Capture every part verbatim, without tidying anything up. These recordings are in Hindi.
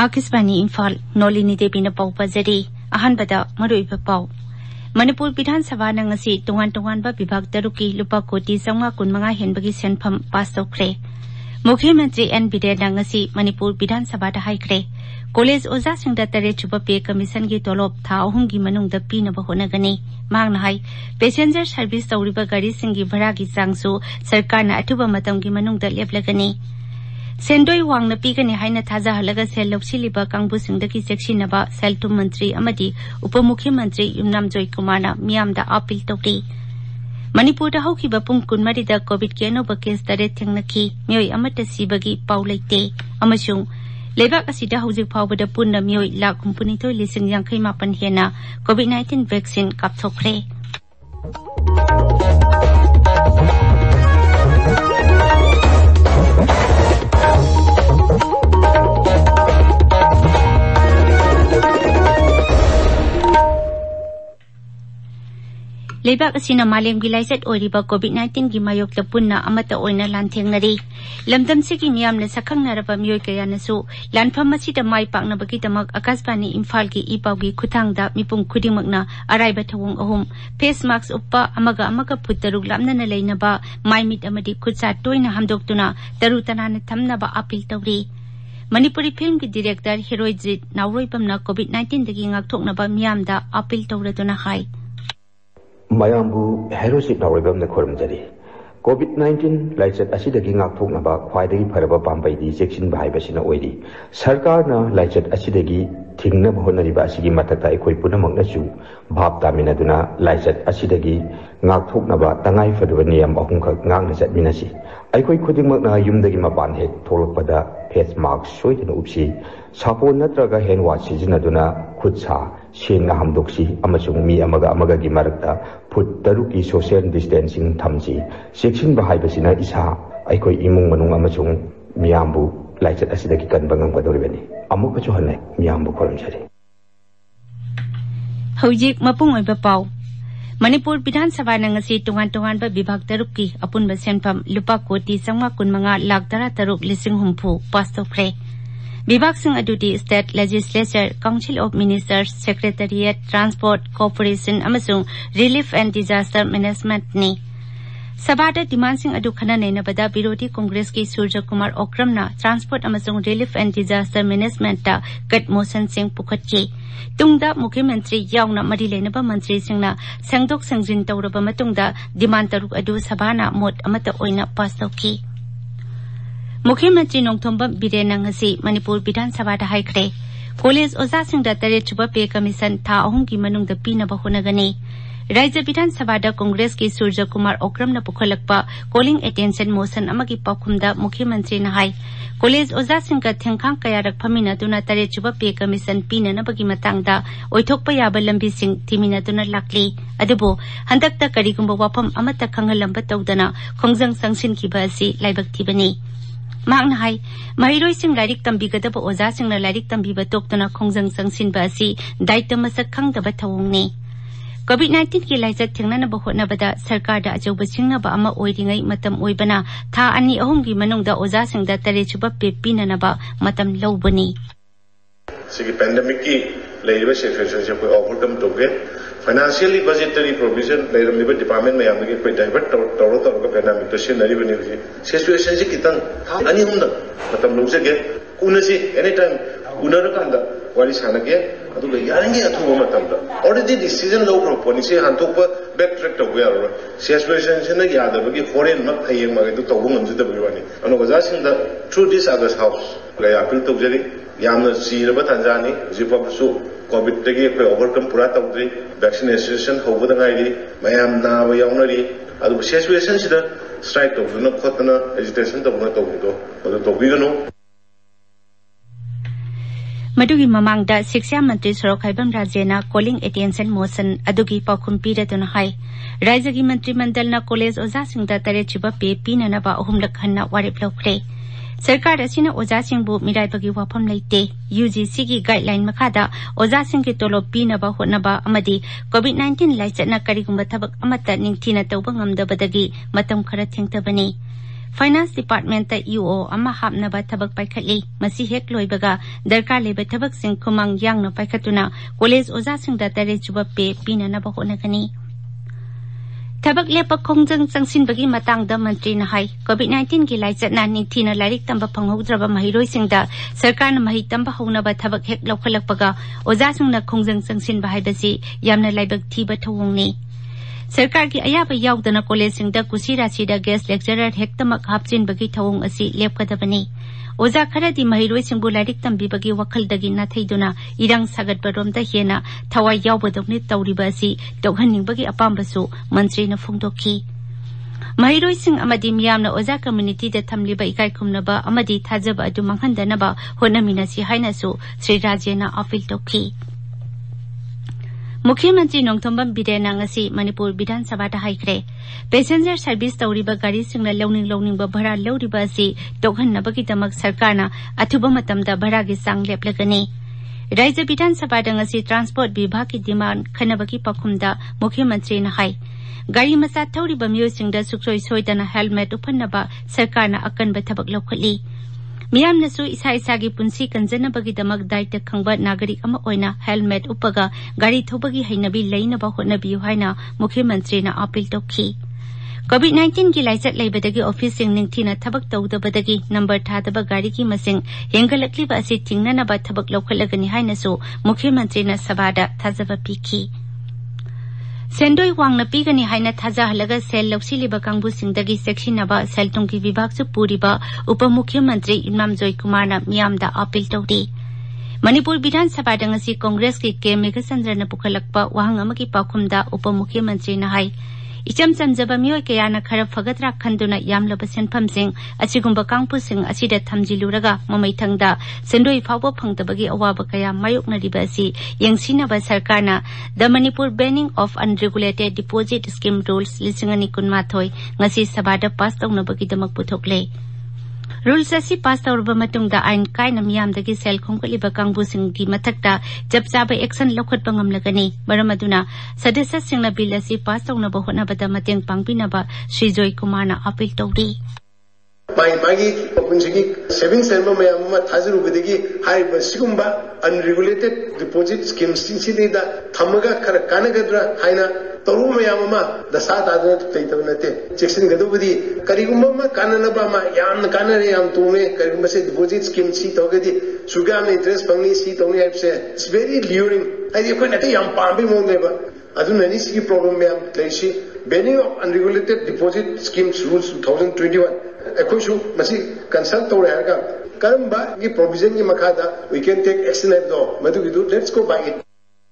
आकाशवाणी इम्फाल नोलिनी देवीना पाउ पजरी अहनबदा मरुइबा पाउ मणिपुर विधानसभा नंगसी तोंगान तोंगानबा विभाग तरुकी लुपा कोटी चौंगा कुनमंगा हेनबगी सेनफम पास तौख्रे मुख्यमंत्री एन बिरेन नंगसी मणिपुर विधानसभा दा हाइख्रे कॉलेज ओजा सिंगदा तरे छुबा पे कमीशन की तोलोब था अहुंगी मनुंगदा पीनबा होनगनी मांगना हाई पैसेंजर सर्विस तौरिबा गाड़ी सिंगी भाड़ा की चांगसु सरकारना अथुबा मतमगी मनुंगदा लेपलगनी सेंडोई वांगना पीगनी हाइना थाजाहलगा सेल लौसिलिबा कांगबुसिंगदगी चेक्सिनबा सेलथुम मंत्री अमदी उपमुख्यमंत्री युमनाम जोय कुमारना मियामदा अपील तौरी मणिपुरदा हौखिबा पुंग कुनमरीदा कोविड के अनोबा केस तरे थेंगनखी मियोय अमता सिबगी पाउ लेते अमसुंग लेबाक असिदा हौजिक फावबदा पुन्ना मियोय लाख हुम्पुनिथोय लिसिंग यांखै मापन हेना कोविड नाइन्टीन वैक्सीन कापथोख्रे लेबाक असिना मालेमगी लाइचत ओरिबा कोविड नाइन्टीन की मायोक्ता पुन्ना अमता ओइना लांथेंगनरी लमदमसिगी मियामना सखंगनरबा मियोय कयानसु लानफम मसिदा माय पाकनबगीदमक आकाशवाणी इम्फाल की इपावगी खुथांगदा मिपुंग खुदिमकना अराइबा थवंग अहुम फेस मास्क उप्पा अमगा अमगा फुतरुक लामनना लेनबा मायमिट अमदी खुदसा टोइना हमदोक्तुना तरुतनाना थमनबा अपील तौरी मणिपुरी फिल्म की डायरेक्टर हीरोइजित नावरोइपमना कोविड नाइन्टीन दगी ngakthoknaba miyamda अपील तौरदुना हाय मयामबु हेरोसिक नावरेबम ने खोरमजरी कोविड नाइन्टीन लाइचत असिदगी ngakthoknaba ख्वाइदगी फरबा पाम्बैदी जेक्सिन बाहाइबसिना ओइरी सरकारना लाइचत असिदगी थिंगनब होनरिबा असिगी मतकता एखोइ पुनमकनसु भाव तामिनदुना लाइचत असिदगी ngakthoknaba तंगाइ फदबा नियम अहुमखक ngakना चटमिनसि अखोइ खुदिमकना युमदगी मपान हेक थोलकपदा फेस मास्क सोइदना उपसि सापोन नत्रगा हैंड वाश सिजिनदुना खुदसा सेंगा हमदोक्सी अमसुंग मी अमगा अमगागी मरकता फुट तरुकी सोशल डिस्टेंसिंग थमसी सेक्शन बहाइबसिना इसा अखोइ इमुंग मनुंग अमसुंग मियामबु लाइचत असिदगी कनबंगम गदोरिबनी अमुकचु हन्नै मियामबु खोरमजरी हौजिक मपुंग ओइबा पाउ मणिपुर विधानसभा नंगसी तोंगान तोंगानबा विभाग तरुकी अपुनबा सेनफम लुपा कोटी चौंगा कुनमंगा लाख तरा तरुक लिसिंग हुम्फु पास तौख्रे विभाग सिंह अदुदी state legislature council of ministers secretariat transport corporation अमसुंग रिलीफ एंड डिजास्टर मैनेजमेंट ने सभादा डिमांड सिंह अदु खना नैनबदा विरोधी कांग्रेस की सूर्य कुमार ओक्रमना ट्रांसपोर्ट अमसुंग रिलीफ एंड डिजास्टर मैनेजमेंट ता गट मोशन सिंह पुखटके तुंगदा मुख्यमंत्री यावना मरी लेनबा मंत्री सिंहना संगदोक संजिन तौरबा मतुंगदा डिमांड तरुक अदु सभाना मोट अमता ओइना पास तौकी मुख्यमंत्री नोंगथोंबम बिरेन नंगसी मणिपुर विधानसभा दा हाइख्रे कॉलेज ओजा सिंगदा तरे छुबा पे कमीशन था अहुम की मनुंगदा पीनबा होनगनी राज्य विधानसभा दा कांग्रेस की सूर्य कुमार ओक्रमना पुखलकपा कॉलिंग अटेंशन मोशन अमगी पाखुमदा मुख्यमंत्री ना हाई कॉलेज ओजा सिंगका थेंखांग कयारक फमिनदुना तरे छुबा पे कमीशन पीननबगी मतंगदा ओइथोकपा याबा लंबी सिंग थिमिनदुना लाक्ली अदुबो हंदकता करिगुंबा वाफम अमता खंगलंबा तौदना खोंजंग संगसिनखिबा असि लाइबक थिबनी मांगना हाई महिरोई सिंह लाइरिक तंबीगदबा ओजा सिंगना लाइरिक तंबीबा तोक्तना खोंजंग संगसिनबा असि दायित्व मसक खंगदबा थवंगनी कोविड नाइन्टीन की लाइचत थेंगनबा होनबदा सरकारदा अचौबा सिंगनबा अमा ओइरिङै मतम ओइबना था अनि अहुमगी मनुंगदा ओजा सिंगदा तरे छुबा पे पीननबा मतम लौबनी सिगी पेंडेमिक की लेरिबा सिचुएशन से कोई ओवरकम तोगे फाइनेंशियली बजेटरी प्रोविजन लेरमलिबा डिपार्टमेंट में यामगे कोई डाइवर्ट तौर तौर पेंडेमिक तो सिनरिबनी हुई सिचुएशन से कितन था अनि हुंदा मतम लौजगे कुनसी एनी टाइम उनरकांदा वारी सानगे अदुगा यारंगे अथुबा मतमदा ऑलरेडी डिसीजन लौखरो पोनिसे हांतोकपा बैक ट्रैक तौबा यारो सिचुएशन से न यादबगी फॉरेन मक हयेंग मागे तो तौबा ngमजदबगी वानी अनो गजासिंगदा थ्रू दिस अगस्ट हाउस ला अपील तौजरी यामना सीरबा तंजानी जिफबसु कोविड तगी कोई ओवरकम पूरा तौद्री वैक्सीनेशन होबदा गाइरी मयाम नाबा यावनरी अदु सिचुएशन सिदा स्ट्राइक तौजना खोतना एजिटेशन तौना तौबिदो अदु तौबिगनो मदुगी ममांगदा शिक्षा मंत्री सरोखाइबम राजेना कॉलिंग अटेंशन मोशन अदुगी पाखुम पीरदुना हाई राज्य मंत्रिमंडलना कॉलेज ओजा सिंगदा तरे छिबा पे पीननबा अहुमलक हन्ना वारेप लौख्रे सरकार असिना ओजा सिंगबु मिराइबगी वाफम लेते यूजीसी की गाइडलाइन मखादा ओजा सिंग के तोलोब पीनबा होनबा अमदी कोविड नाइन्टीन लाइचतना करिगुंबा थबक अमता निंगथिना तौबा ngमदबदगी मतम खरा थेंगतबनी फाइनेंस डिपार्टमेंट ईओ अमा हापनबा थबक पाइखटली मसी हेक लोइबगा दरकार लेबा थबक सिंग खुमांग यांगना पाइखटुना कॉलेज ओजा सिंग दा तरे जुबा पे पिननबा होनगनी थबक लेपक खोंजंग चंगसिनबगी मतंगदा मंत्री न हाई कोविड नाइनटीन की लाइचतना निथीना लारिक तंबा फंगहौद्रबा महिरोइ सिंगदा सरकार न महि तंबा हौनबा थबक हेक लौखलकपगा ओजा सिंगना खोंजंग चंगसिनबा हाइबसी यामना लाइबक थीबा थवंगनी सरकार की अयाबा यावदना कॉलेज सिंगदा कुसीरासीदा गेस्ट लेक्चरर हेक्तमक हापचिनबगी थवंग असि लेपकदबनी ओजा खरदी महिरोइ सिंगबु लारिक तंबीबगी वखलदगी नाथैदुना इरंग सागतबरोमदा हेना थवाई यावबदौनि तौरिबा असि तौहन्निंगबगी अपामबसु मंत्री न फोंदोखी महिरोइ सिंग अमदी मियामना ओजा कम्युनिटी दा थमलिबा इकाई खुमनबा अमदी थाजबा अदु मंहनदनबा होनमिनासी हाइनासु श्री राजेना अपील तौखी मुख्यमंत्री नोंथोंबम बिरेना ngasi मणिपुर विधानसभा दा हाइख्रे पैसेंजर सर्विस तौरिबा गाड़ी सिंगना लौनिंग लौनिंग भरा लौरिबा असि तोहन्नबगी दमक सरकारना अथुबा मतमदा भरा गी सांग लेपलगनी राज्य विधानसभा दा ngasi ट्रांसपोर्ट विभाग की डिमांड खनबगी पखुमदा मुख्यमंत्री न हाई गाड़ी मचा थौरिबा मियो सिंगदा सुक्सोय सोयदना हेलमेट उपन्नबा सरकारना अकनबा थबक लौखली मियामनसु इसा इसागी पुंसी कंजनबगी दमक दायित्व खंगबा नागरिक अमा ओइना हेलमेट उपगा गाड़ी थौबगी हैनबी लैनबा होनबियु हाइना मुख्यमंत्री न अपील तौखी कोविड नाइनटीन की लाइचत लेबदगी ऑफिस सिंग निंगथीना थबक तौदबदगी नंबर थादबा गाड़ी की मसिंग हेंगलकलिबा असि थिंगननबा थबक लौखलगनी हाइनसु मुख्यमंत्री न सभादा थाजबा पिखी सेंडोई वांगना पीगनी हाइना थाजाहलगा सेल लौसिलिबा कांगबु सिंगदगी सेक्सिनबा सेलतुंगी विभाग पुरीबा उप मुख्यमंत्री इमाम जोय कुमार मियामदा अपील तौरी मणिपुर विधानसभा दंगसी कांग्रेस की के मेघचंद्रन पुखलकपा वाहंग अमकी पाखुमदा उप मुख्यमंत्री न हाई इचम चमजबा मियोय कयाना खर फगतरा खंदुना यामलबा सेनफमसिंग असिगुंबा कांगपुसिंग असिदा थमजिलुरगा ममैथंगदा सेंडोई फावबा फंगदबगी अवाबा कया मायोकनरिबा असि यंगसिनबा सरकारना the Manipur banning of unregulated deposit scheme rules लिसिंगनी कुनमाथोय ngasi सभादा पास तौनबगी दमक पुथोकले रूल्स असि पास तौरबा मतुंगदा आइन कायना मियामदगी सेल खोंगलिबा कांगबुसिंगगी मथक्ता जब चाबा एक्शन लौखटबा ngamlagani मरमदुना सदस्यसिंगना बिल असि पास तौनबा होनबदा मतेंग पांगबिनबा श्री जोय कुमारना अपील तौरी माई मागी पुंसिगी सेविंग सेंबर मयाम मा थाजरुबदगी हाइबा सिगुंबा अनरेगुलेटेड डिपोजिट स्कीम सिंसिदा थमगा खर कानगद्रा हाइना तौरु मयाम मा दसा दादना तैतब नते चेक्सिन गदुबदी करिगुंबा मा काननबा मा याम कानरे याम तुमे करिगुंबा से डिपोजिट स्कीम सी तौगदी सुगा में इंटरेस्ट फंगनी सी तौनी हाइबसे इट्स वेरी ल्यूरिंग आइदि कोइ नते याम पांबि मोंगलेबा अदुननी सी प्रॉब्लम मयाम लेसी banning of unregulated deposit schemes rules two thousand twenty one अखोइसु मसी कंसल्ट तौरे हरगा करमबा की प्रोविजन की मखादा we can take action at दो मदुगिदु let's go by it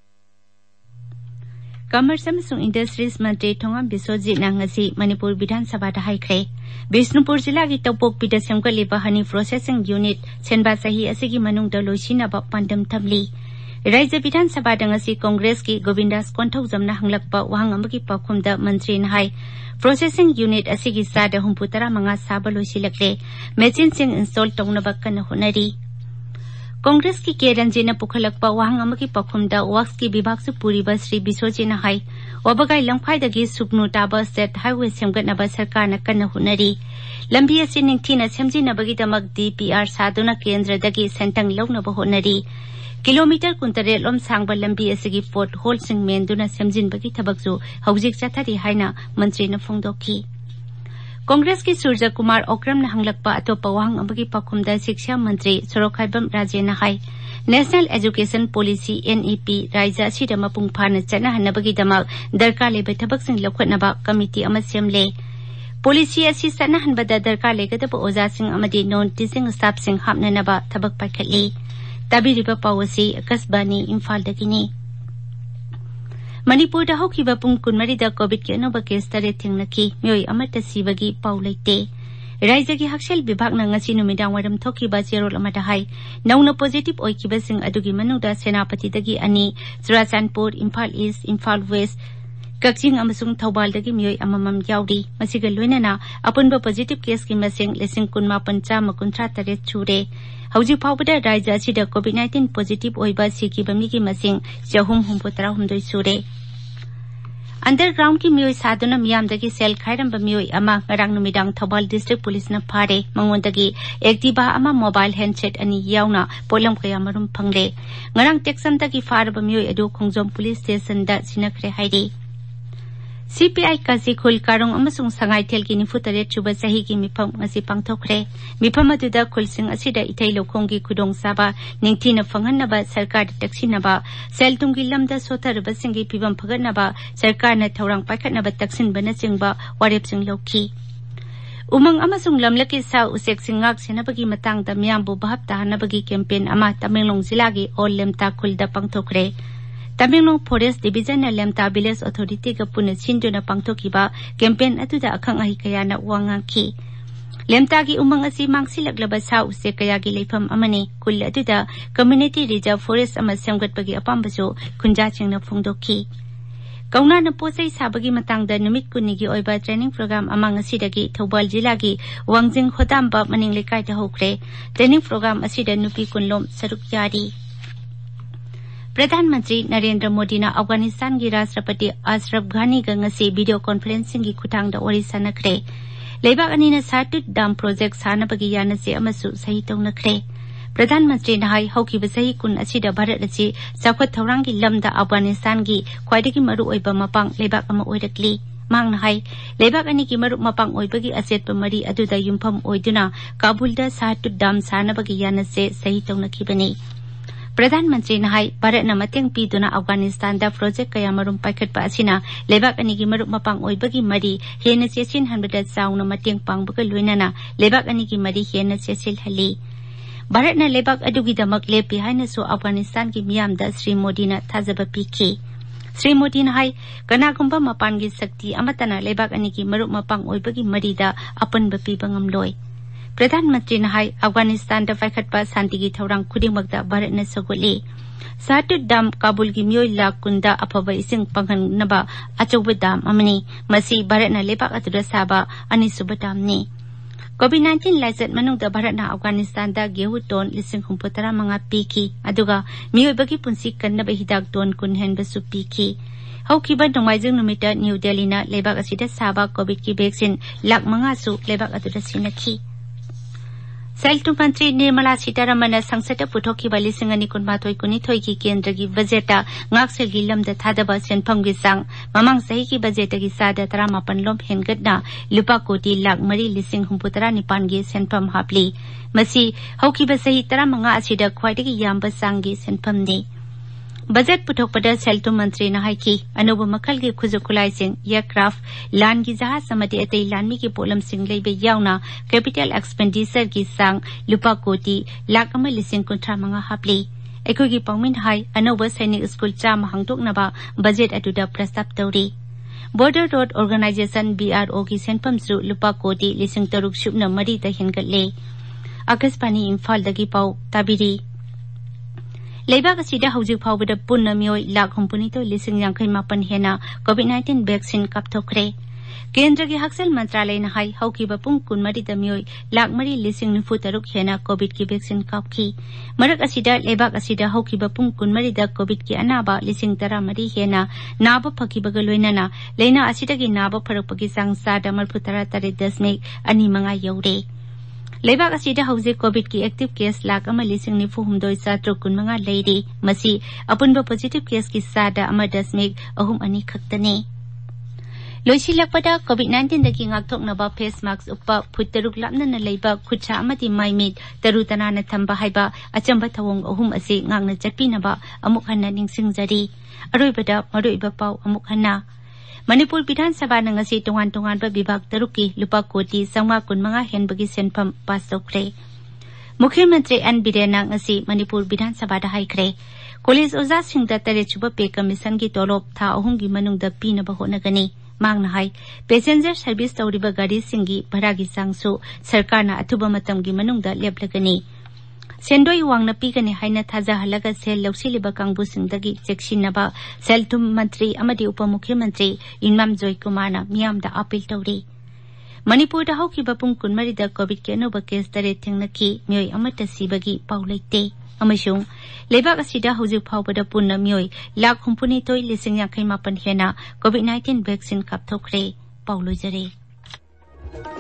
commerce अमसुंग इंडस्ट्रीज मंत्री थोंगाम बिस्वजित ngasi मणिपुर विधानसभा दा हाइख्रे बिष्णुपुर जिला की तौपोकपीदा सेमगलिबा हनी प्रोसेसिंग यूनिट सेनबा सही असिगी मनुंगदा लोइसिनाबा पांडम थमली राज्य विधानसभा ngasi कांग्रेस की गोविंदास कोंथौजमना हंगलकपा वाहंग अमगी पाखुमदा मंत्री न हाई प्रोसेसिंग यूनिट असिगी सादा हुंपुतरा मंगा साबा लोइसिलकले मेचिन सिंग इंस्टॉल तौनबा कन्न होनरी कांग्रेस की के रंजीना पुखलकपा वाहंग अमगी पाखुमदा वर्क्स की विभाग से पूरीबा श्री बिसोजिना हाई वबगाई लंखाइदगी सुकनु ताबा स्टेट हाईवे सेमगनबा सरकारना कन्न होनरी लंबी असि निंगथीना सेमजिनबगीदमक डीपीआर सादुना केंद्रदगी सेंटंग लौनबा होनरी किलोमीटर कुंतरेट लोम सांगबा लंबी असिगी पोर्ट होल सिंग मेंदुना सेमजिनबगी थबकसु हौजिक चथरी हाइना मंत्री न फोंदोखी कांग्रेस की सूर्य कुमार ओक्रम न हंगलकपा अतोपा वाहंग अमगी पाखुमदा शिक्षा मंत्री सरोखाइबम राजेना हाई नेशनल एजुकेशन पॉलिसी एनईपी राज्य असिदा मपुंग फाना चनहनबगीदमक दरकार लेबा थबकसिंग लौखटनबा कमिटी अमा सेमले पॉलिसी असि चनहनबदा दरकार लेगदबा ओजासिंग अमदी नॉन टीचिंग स्टाफसिंग हापननबा थबक पाइखटली ताबिरिबा पावसी आकाशवाणी इम्फालदगिनी मणिपुर दा हौखिबा पुंग कुनमरी दा कोविड के अनोबा केस तरे थेंगनकी मियोय अमता सिबगी पाउ लेते राज्य की हक्सेल विभाग न ngasi नुमिदांग वारम थोखिबा जेरोल अमदा हाई नौना पॉजिटिव ओइखिबा सिंग अदुगी मनुदा सेनापति दगी अनि चुराचानपुर इम्फाल ईस्ट इम्फाल वेस्ट कक्चिंग अमसुंग थौबाल दगी मियोय अममम याउरी मसिगा लोइनना अपुनबा पॉजिटिव केस की मसिंग लिसिंग कुनमापन चामा कुंत्रा तरे छुरे हौजी फावबदा राज्य असिदा कोविड नाइनटीन पॉजिटिव ओइबा सिकिबा मिगी मसिंग जहुम हुमपुतरा हुमदोय सुरे अंडरग्राउंड की मियोई सादुना मियामदगी सेल खाइरंबा मियोई अमा ngarang numidang Thobal District Police na phare mangondagi activa ama mobile handset ani yauna polam kaya marum phangre ngarang texamdagi farba miyoy adu khongjom police station da sinakre hairi C P I Kazikul Karong amasung sangai tel ki nifutare chuba sahi ki mifam ngasi pangthokre mifam aduda khulsing asida ithai lokong ki khudong saba ningthina phanghanaba sarkar taksinaba seltung ki lamda sotarba singi pibam phaganaba sarkar na thorang paikhatnaba taksin bana chingba warep sing lokhi umang amasung lamlaki sa usek singak senabagi matang da miyambu bahap tahanabagi campaign ama Tamenglong jila gi all lemta khulda pangthokre Tamenglong Forest Division na Lemta Village Authority ka puna sinjo na pangthokiba campaign atuda akhang ahi kaya na wangangki Lemta gi umang asi mangsilaglaba sa use kaya gi leifam amani kul atuda community reserve forest ama semgat pagi apambaso kunja chingna phungdokki Kauna na posai sabagi matangda numit kunigi oiba training program amang asidagi Thobal jila gi wangjing khodamba maning lekai ta hokre training program asida nupi kunlom saruk yari प्रधानमंत्री नरेंद्र मोदी ना अफगानिस्तान की राष्ट्रपति अशरफ घनी का ngasi वीडियो कॉन्फ्रेंसिंग की खुटांग दा वरी सनखरे लेबाक अनि ना साटुट डाम प्रोजेक्ट सानबगी यानसे अमसु सही तौनखरे प्रधानमंत्री नहाई हौकी बसही कुन असिदा भारत अछि साखत थौरांग की लमदा अफगानिस्तान की ख्वाइदगी मरु ओइबा मपांग लेबाक अमा ओइरकली मांग नहाई लेबाक अनि की मरु मपांग ओइबगी असेत मरी अदुदा युमफम ओइदुना काबुलदा साटुट डाम सानबगी यानसे सही तौनखिबनी प्रधानमंत्री नहाई भारत न मतेंग पीदुना अफगानिस्तान दा प्रोजेक्ट कया मरुम पाइखटपा असिना लेबाक अनिगी मरुप मपांग ओइबगी मरी हेन चेसिन हनबदा चाउना मतेंग पांगबगा लोइनाना लेबाक अनिगी मरी हेन चेसिल हली भारत न लेबाक अदुगी दमक लेपि हाइनसो अफगानिस्तान की मियामदा श्री मोदी न थाजबा पीखी श्री मोदी नहाई कनागुंबा मपानगी शक्ति अमतना लेबाक अनिगी मरुप मपांग ओइबगी मरीदा अपन बपीबंगम लोय प्रधानमंत्री नहाई अफगानिस्तान दा फाइखटपा शांति की थौरांग खुदिमकदा भारत न सगोली साटुट डाम काबुल की मियोय लाख कुंदा अफबा इसिंग पंगनबा अचौबा डाम अमनी मसी भारत न लेबाक अतुदा साबा अनिसुबा डामनी कोविड नाइन्टीन लाइसेट मनुंगदा भारत न अफगानिस्तान दा गेहू टोन लिसिंग हुंपतरा मंगा पीकी अदुगा मियोयबगी पुंसी कन्नबा हिदाक टोन कुन हेनबसु पीकी हौकिबा नोंमाइजिंग नुमिता न्यू दिल्ली न लेबाक असिदा साबा कोविड की वैक्सीन लाख मंगा सु लेबाक अतुदा सिनखी सेल्टू मंत्री निर्मला सीतारमण संसद पुथोखिबा लिसिंग अनि कुनमाथोय कुनिथोय की केंद्र की बजेट ngakselgi की लमदा थादबा सेनफम की सांग ममंग सही की बजेट की सादा तरामापन लोम हेनगदना लुपा कोटी लाख मरी लिसिंग हुंपुतरा निपान की सेनफम हापली मसी हौकिबा सही तरामंगा असिदा ख्वाइदगी यामबा सांगी सेनफमनी बजेट पुथोकपदा सेल्टू मंत्री नहाइकी अनोब मखल की खुजु खुलाइसिंग एयरक्राफ्ट लान की जहाज समति अतई लानमी की पोलम सिंह लेबे यावना कैपिटल एक्सपेंडिचर की सांग लुपा कोटी लाख अमा लिसिंग कुंथ्रा मंगा हापली अखोगी पाउमिन हाई अनोब सैनिक स्कूल चाम हांगदोकनबा बजेट अदुदा प्रस्ताव तौरी border road organisation B R O की सेनफमसु लुपा कोटी लिसिंग तरुक सुबना मरी द हेनगतले आकाशवाणी इम्फाल दगी पाउ ताबिरी लेबाक असिदा हौजिक फावबदा पुन्ना मियोय लाख हुंपुनितो लिसिंग यांखै मापन हेना कोविड नाइन्टीन वैक्सीन कापथोखरे केंद्र की हक्सल मंत्रालय नहाई हौकिबा पुंग कुनमरी द मियोय लाख मरी लिसिंग निफु तरुक हेना कोविड की वैक्सीन कापखी मरक असिदा लेबाक असिदा हौकिबा पुंग कुनमरी द कोविड की अनाबा लिसिंग तरा मरी हेना नाबा फकिबगा लोइनाना लेना असिदा की नाबा फरकपगी सांग सादा मरफु तरा तरे दशमिक अनि मंगा यौरे लेबाक असिदा हौजे कोविड की एक्टिव केस लाख अमा लिसिंग निफु हुमदोय सात्रो कुनमंगा लेरी मसी अपुनबा पॉजिटिव केस की सादा अमा दशमिक अहुम अनि खक्तने लोइसिलकपदा कोविड नाइन्टीन दगी ngakthoknaba फेस मास्क उपा फुतरुक लामना लेबा खुचा अमति माइमिट तरु तनाना थंबा हाइबा अचंबा थवोंग अहुम असे ngakna चटपिनबा अमुक हन्ना निंगसिंगजरी अरोइबदा मरोइबा पाउ अमुक हन्ना मणिपुर विधानसभा नंगसी तोंगान तोंगान विभाग तरुकी लुपा कोटी संवा कुनमंगा हेनबगी सेनफम पास तौखरे मुख्यमंत्री एन बिरेना ngasi मणिपुर विधानसभा दा हाइखरे कॉलेज ओजा सिंगदा तरेचुबा पे कमीशन की तोलोब था अहुंगी मनुंगदा पीनबा होनगनी मांगना हाई पैसेंजर सर्विस तौरिबा गाड़ी सिंगी भरागी सांगसु सरकारना अथुबा मतमगी मनुंगदा लेपलगनी सेंडोई वांगना पीगनी हाइना थाजाहलगा सेल लौसिलिबा कांगबुसिंगदगी चेक्सिनबा सेल्थुम मंत्री अमदी उपमुख्यमंत्री इनमाम जोय कुमारना मियामदा अपील तौरी मणिपुरदा हौकिबा पुंग कुनमरीदा कोविड के अनोबा केस तरे थेंगनकी मियोय अमता सिबगी पाउ लेते अमसुंग लेबाक असिदा हौजिक फावबदा पुन्ना मियोय लाख हुम्फुनिथोय लिसिंग याखै मापन हेना कोविड नाइन्टीन वैक्सीन कापथोखरे पाउलोजरे।